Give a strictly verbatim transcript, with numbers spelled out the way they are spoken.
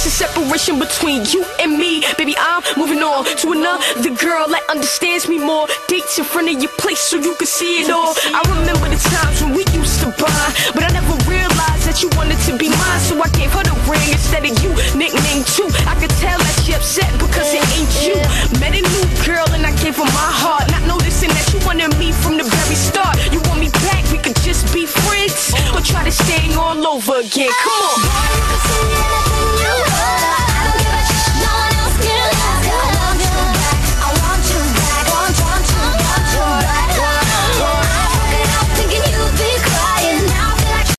It's a separation between you and me. Baby, I'm moving on to another girl that understands me more. Dates in front of your place so you can see it all. I remember the times when we used to bond, but I never realized that you wanted to be mine. So I gave her the ring instead of you, nickname too. I could tell that she upset because it ain't you. Met a new girl and I gave her my heart, not noticing that you wanted me from the very start. You want me back, we could just be friends, or try to stay all over again. Come on.